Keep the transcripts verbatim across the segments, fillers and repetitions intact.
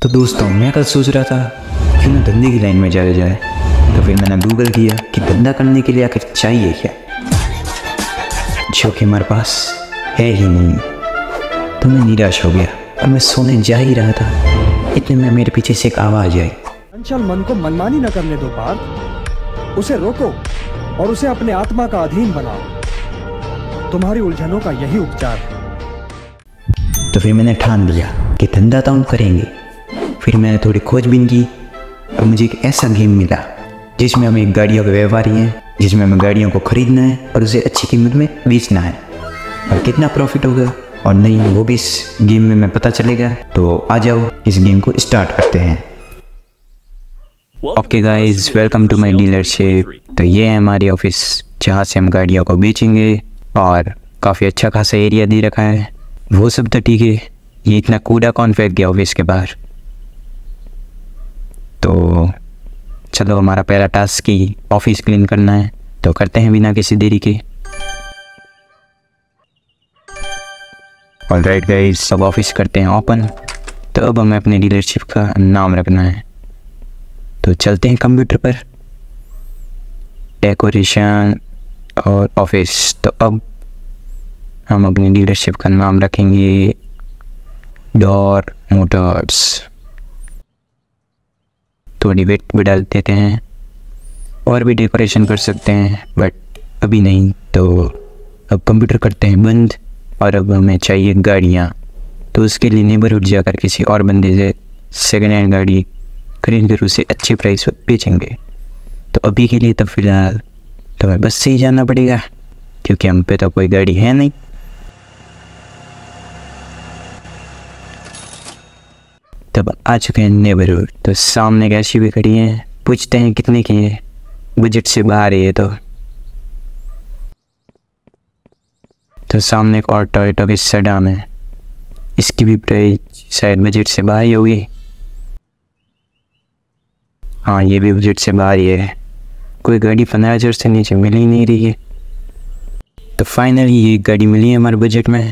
तो दोस्तों मैं कल सोच रहा था क्यों ना धंधे की लाइन में जाया जाए। तो फिर मैंने गूगल किया कि धंधा करने के लिए आखिर चाहिए क्या, जो कि हमारे पास है ही नहीं। तो मैं निराश हो गया और मैं सोने जा ही रहा था, इतने में मेरे पीछे से एक आवाज़ आई। चंचल मन को मनमानी न करने दो पार्थ, उसे रोको और उसे अपने आत्मा का अधीन बनाओ। तुम्हारी उलझनों का यही उपचार है। तो फिर मैंने ठान लिया कि धंधा तो हम करेंगे। फिर मैंने थोड़ी खोजबीन की और मुझे एक ऐसा गेम मिला जिसमें हम एक गाड़ियों के व्यापारी हैं, जिसमें हमें गाड़ियों को खरीदना है और उसे अच्छी कीमत में बेचना है। और कितना प्रॉफिट होगा और नहीं वो भी इस गेम में मैं पता चलेगा। तो आ जाओ इस गेम को स्टार्ट करते हैं। Okay guys, welcome to my dealership. तो ये है हमारी ऑफिस जहाँ से हम गाड़ियों को बेचेंगे और काफ़ी अच्छा खासा एरिया दे रखा है। वो सब तो ठीक है, ये इतना कूड़ा कौन फेंक गया ऑफिस के बाहर। तो चलो हमारा पहला टास्क की ऑफिस क्लीन करना है, तो करते हैं बिना किसी देरी के। ऑलराइट गाइस, सब ऑफिस करते हैं ओपन। तो अब हमें अपने डीलरशिप का नाम रखना है, तो चलते हैं कंप्यूटर पर, डेकोरेशन और ऑफिस। तो अब हम अपनी डीलरशिप का नाम रखेंगे डोर मोटर्स। थोड़ी वेट भी डाल देते हैं और भी डेकोरेशन कर सकते हैं, बट अभी नहीं। तो अब कंप्यूटर करते हैं बंद और अब हमें चाहिए गाड़ियाँ। तो उसके लिए नेबरहुड जाकर किसी और बंदे से सेकेंड हैंड गाड़ी खरीद कर उसे अच्छे प्राइस पर बेचेंगे। तो अभी के लिए तो फिलहाल तो हमें बस से ही जाना पड़ेगा क्योंकि हम पे तो कोई गाड़ी है नहीं। तब आ चुके हैं नेबरहुड। तो सामने कैसी भी खड़ी हैं, पूछते हैं कितने की है, बजट से बाहर है ये तो। तो सामने एक और टोयोटा की सेडान है, इसकी भी प्राइस शायद बजट से बाहर ही होगी। हाँ, ये भी बजट से बाहर ही है। कोई गाड़ी पंद्रह हज़ार से नीचे मिल ही नहीं रही है। तो फाइनली ये गाड़ी मिली है हमारे बजट में।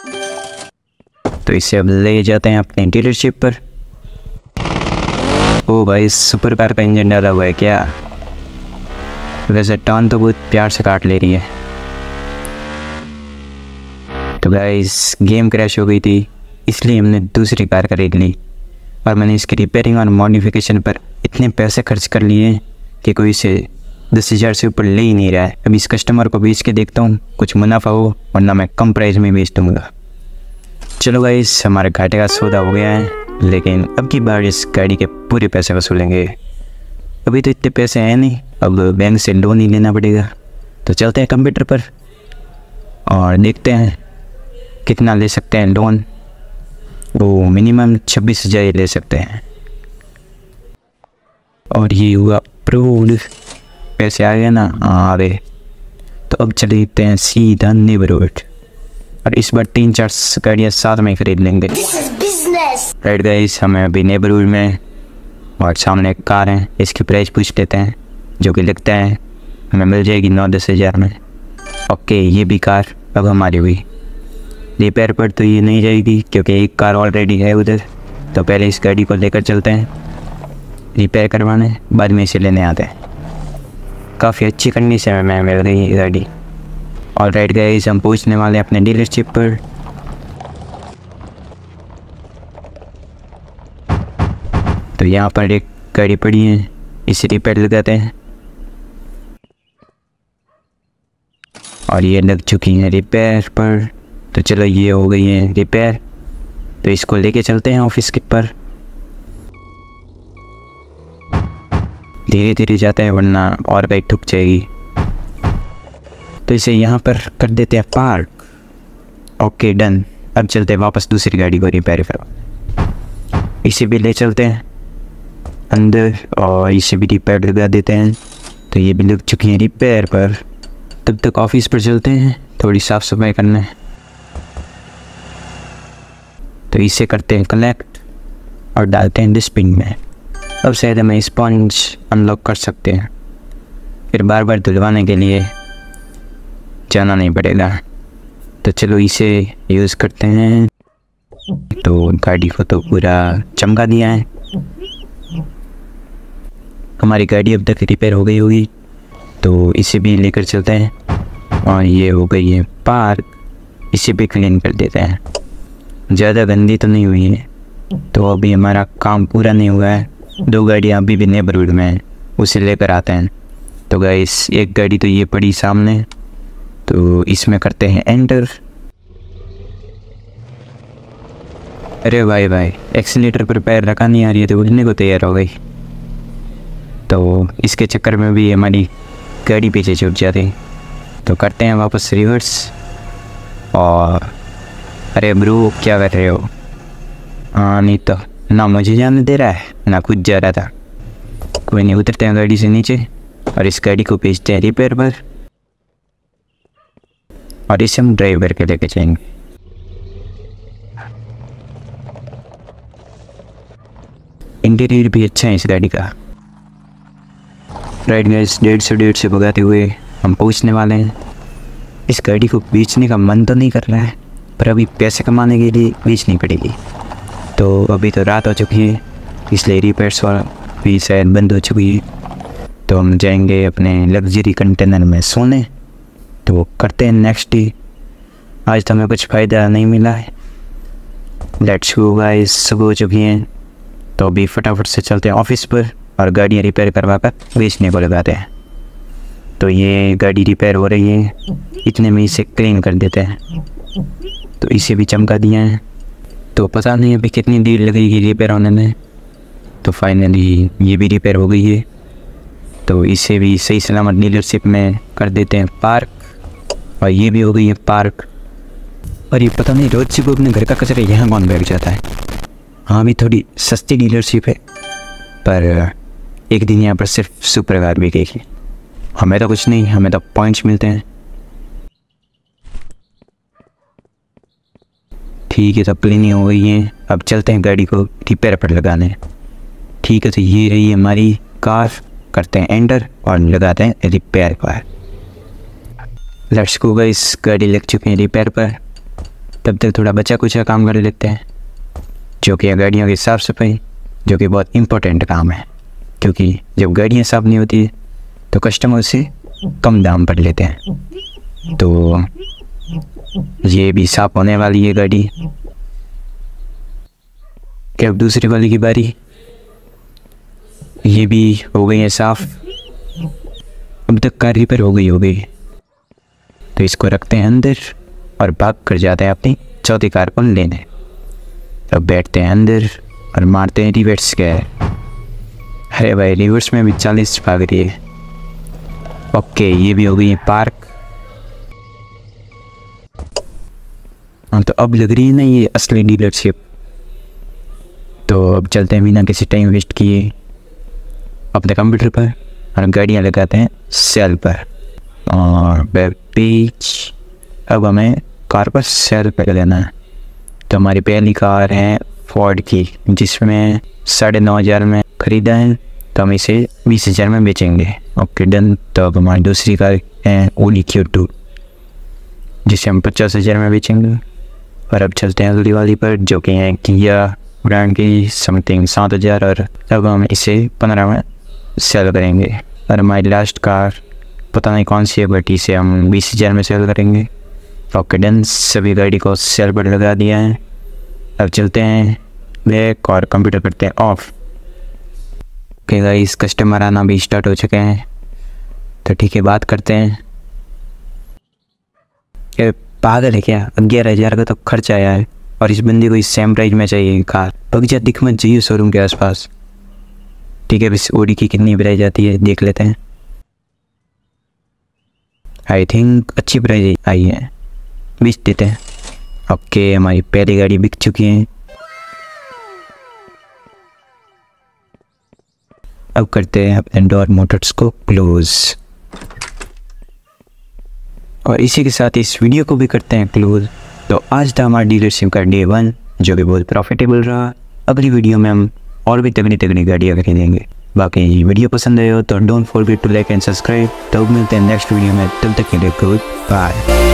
तो इसे अब ले जाते हैं अपने डीलरशिप पर। ओ भाई, सुपर कार का इंजन डाला हुआ है क्या? वैसे टर्न तो बहुत प्यार से काट ले रही है। तो गाइस, गेम क्रैश हो गई थी, इसलिए हमने दूसरी कार खरीद ली और मैंने इसकी रिपेयरिंग और मॉडिफिकेशन पर इतने पैसे खर्च कर लिए कि कोई इसे दस हज़ार से ऊपर ले ही नहीं रहा है। अब इस कस्टमर को बेच के देखता हूँ कुछ मुनाफा हो, वरना मैं कम प्राइस में बेच दूँगा। चलो गाइस, हमारे घाटे का सौदा हो गया है, लेकिन अब की बार इस गाड़ी के पूरे पैसे वसूलेंगे। अभी तो इतने पैसे हैं नहीं, अब बैंक से लोन ही लेना पड़ेगा। तो चलते हैं कंप्यूटर पर और देखते हैं कितना ले सकते हैं लोन। वो मिनिमम छब्बीस हज़ार ले सकते हैं और ये हुआ अप्रूव्ड। पैसे आ गए ना? हाँ, आ गए। तो अब चले देखते हैं सीधा नेबरहुड और इस बार तीन चार गाड़ियाँ साथ में खरीद लेंगे। राइट गाइस, हमें अभी नेबरहुड में और सामने एक कार है, इसकी प्राइस पूछ लेते हैं, जो कि लगता है हमें मिल जाएगी नौ दस हज़ार में। ओके, ये भी कार अब हमारी हुई। रिपेयर पर तो ये नहीं जाएगी क्योंकि एक कार ऑलरेडी है उधर। तो पहले इस गाड़ी को लेकर चलते हैं रिपेयर करवाने, बाद में इसे लेने आते हैं। काफ़ी अच्छी कंडीशन में मिल रही है गाड़ी। ऑलराइट गाइस, हम पहुंचने वाले हैं अपने डीलरशिप पर। तो यहाँ पर एक गाड़ी पड़ी है, इसे रिपेयर लगाते हैं और ये लग चुकी है रिपेयर पर। तो चलो, ये हो गई है रिपेयर। तो इसको लेके चलते हैं ऑफिस के पर। धीरे धीरे जाते हैं वरना और गाड़ी ठुक जाएगी। तो इसे यहाँ पर कर देते हैं पार्क। Okay, done. अब चलते हैं वापस दूसरी गाड़ी को रिपेयर करवा। इसे भी ले चलते हैं अंदर और इसे भी रिपेयर लगा देते हैं। तो ये भी लग चुकी है रिपेयर पर। तब तक ऑफिस पर चलते हैं, थोड़ी साफ़ सफाई करना है। तो इसे करते हैं कलेक्ट और डालते हैं डस्टबिन में। अब शायद हमें स्पंज अनलॉक कर सकते हैं, फिर बार बार धुलवाने के लिए जाना नहीं पड़ेगा। तो चलो इसे यूज़ करते हैं। तो गाड़ी को तो पूरा चमका दिया है। हमारी गाड़ी अब तक रिपेयर हो गई होगी, तो इसे भी लेकर चलते हैं। और ये हो गई है पार्क, इसे भी क्लीन कर देते हैं। ज़्यादा गंदी तो नहीं हुई है, तो अभी हमारा काम पूरा नहीं हुआ है। दो गाड़ियाँ अभी भी नेबरहुड में हैं, उसे लेकर आते हैं। तो गाइस एक गाड़ी तो ये पड़ी सामने, तो इसमें करते हैं एंटर। अरे भाई भाई एक्सीलेटर पर पैर रखा नहीं आ रही है, तो उड़ने को तैयार हो गई। तो इसके चक्कर में भी हमारी गाड़ी पीछे छूट जाती। तो करते हैं वापस रिवर्स। और अरे ब्रो क्या कर रहे हो? हाँ नहीं तो ना मुझे जाने दे रहा है ना खुद जा रहा था। कोई नहीं, उतरते हैं गाड़ी से नीचे और इस गाड़ी को भेजते हैं रिपेयर पर, और इसे हम ड्राइव करके लेके जाएंगे। इंटीरियर भी अच्छा है इस गाड़ी का। राइट गाइस, डेढ़ सौ डेढ़ सौ भगाते हुए हम पहुंचने वाले हैं। इस गाड़ी को बेचने का मन तो नहीं कर रहा है, पर अभी पैसे कमाने के लिए बेचनी पड़ेगी। तो अभी तो रात हो चुकी है, इसलिए रिपेयर्स भी शायद बंद हो चुकी है। तो हम जाएंगे अपने लग्जरी कंटेनर में सोने। तो करते हैं नेक्स्ट डे। आज तो हमें कुछ फ़ायदा नहीं मिला है। लेट्स गो गाइस, सब हो चुकी हैं। तो अभी फटाफट से चलते हैं ऑफिस पर और गाड़ियाँ रिपेयर करवा कर बेचने को लगाते हैं। तो ये गाड़ी रिपेयर हो रही है, इतने में इसे क्लीन कर देते हैं। तो इसे भी चमका दिया है। तो पता नहीं अभी कितनी देर लगेगी रिपेयर होने में। तो फाइनली ये भी रिपेयर हो गई है। तो इसे भी सही सलामत डीलरशिप में कर देते हैं पार्क, और ये भी हो गई है पार्क। और ये पता नहीं रोज सुबह अपने घर का कचरा यहाँ कौन बैठ जाता है। हाँ भी थोड़ी सस्ती डीलरशिप है, पर एक दिन यहाँ पर सिर्फ सुपर कार बिकेगी। हमें तो कुछ नहीं, हमें तो पॉइंट्स मिलते हैं। ठीक है, तो क्लीनिंग हो गई है। अब चलते हैं गाड़ी को रिपेयर पर लगाने। ठीक है, तो ये रही हमारी कार। करते हैं एंटर और लगाते हैं रिपेयर पर। लेट्स गो गाइस, गाड़ी लग चुकी है रिपेयर पर। तब तक थोड़ा बचा कुछ काम कर लेते हैं, जो कि गाड़ियों की साफ़ सफाई, जो कि बहुत इम्पोर्टेंट काम है। क्योंकि जब गाड़ियाँ साफ़ नहीं होती तो कस्टमर से कम दाम पर लेते हैं। तो ये भी साफ़ होने वाली है गाड़ी। क्या अब दूसरी वाली की बारी। ये भी हो गई है साफ़। अब तक कार रिपेयर हो गई हो गई तो इसको रखते हैं अंदर और भाग कर जाते हैं अपनी चौथी कार को लेने। अब बैठते हैं अंदर और मारते हैं रिवर्स गेयर। अरे भाई रिवर्स में भी चालीस भाग रही है। ओके, ये भी हो गई है पार्क। हाँ, तो अब लग रही है ना ये असली डीलरशिप। तो अब चलते हैं बिना किसी टाइम वेस्ट किए अपने कंप्यूटर पर और गाड़ियाँ लगाते हैं सेल पर। और वेब पेज, अब हमें कार पर सेल पर लेना है। तो हमारी पहली कार है फोर्ड की, जिसमें साढ़े नौ हज़ार में ख़रीदा है। तो हम इसे बीस हज़ार में बेचेंगे। Okay done. तो अब हमारी दूसरी कार है ओडी क्यू टू, जिसे हम पचास हज़ार में बेचेंगे। और अब चलते हैं अगली वाली पर, जो कि है किया ब्रांड की, समथिंग सात हज़ार। और अब हम इसे पंद्रह में सेल करेंगे। और हमारी लास्ट कार पता नहीं कौन सी है, बट इसे हम बीस हज़ार में सेल करेंगे। ओके डन, सभी गाड़ी को सेल पर लगा दिया है। अब चलते हैं बैक और कंप्यूटर करते हैं ऑफ। ओके गाइस, कस्टमर आना भी स्टार्ट हो चुके हैं। तो ठीक है, बात करते हैं। ये पागल है क्या? ग्यारह हज़ार का तो खर्च आया है और इस बंदी को इस सेम प्राइस में चाहिए कार। बगीचा दिख मत चाहिए शोरूम के आसपास। ठीक है, बस ओडी की कितनी प्राइस आती है देख लेते हैं। आई थिंक अच्छी प्राइस आई है, बीस देते हैं। ओके, हमारी पहली गाड़ी बिक चुकी है। अब करते हैं अपने डोर मोटर्स को क्लोज। और इसी के साथ इस वीडियो को भी करते हैं क्लोज। तो आज था हमारा डीलरशिप का डे वन, जो कि बहुत प्रॉफिटेबल रहा। अगली वीडियो में हम और भी तगड़ी तगड़ी गाड़ियाँ खरीदेंगे। बाकी ये वीडियो पसंद आए हो तो don't forget to like and subscribe. तब मिलते हैं नेक्स्ट वीडियो में, तब तक के लिए गुड बाय।